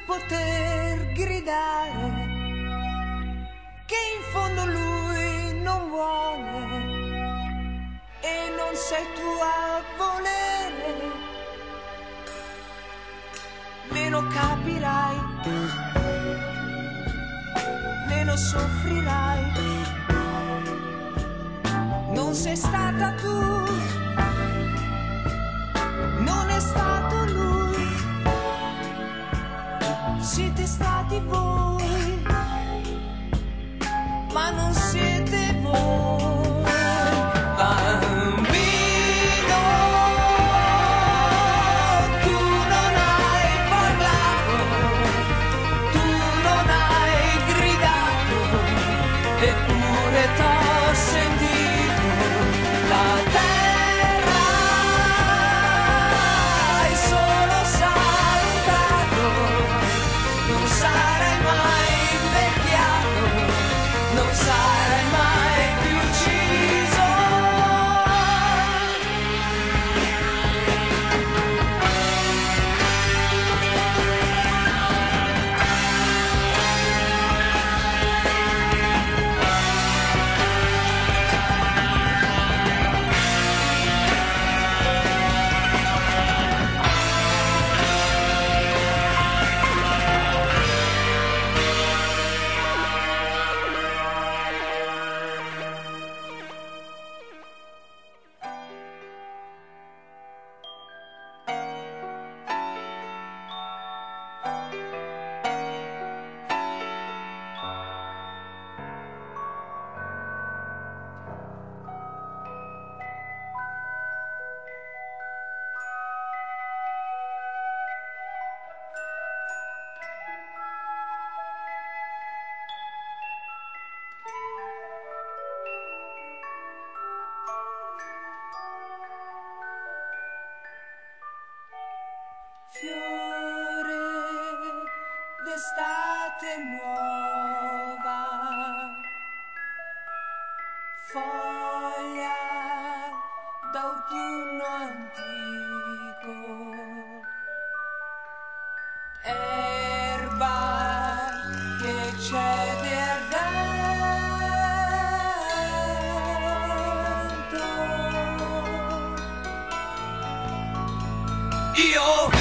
poter gridare che in fondo lui non vuole e non sei tu a volere, meno capirai, meno soffrirai. Non sei stata tu, non è stato lui, siete stati voi, ma non siete voi. Bambino, tu non hai parlato, tu non hai gridato, eppure t'ho sentito. La terra hai solo salutato, non sarai mai invecchiato, non sarai mai più ucciso. Fiore d'estate nuova, foglia d'autunno antico, erba che cede al vento. Io